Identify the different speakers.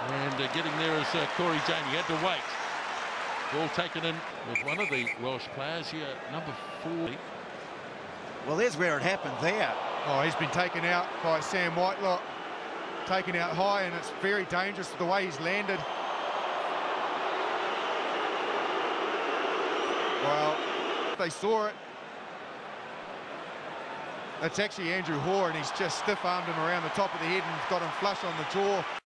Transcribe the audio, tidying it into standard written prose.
Speaker 1: And getting there is Corey Jane. He had to wait. Ball taken in with one of the Welsh players here, number 40.
Speaker 2: Well, there's where it happened there.
Speaker 3: Oh, he's been taken out by Sam Whitelock. Taken out high, and it's very dangerous the way he's landed. Well, they saw it. That's actually Andrew Hore, and he's just stiff-armed him around the top of the head and got him flush on the jaw.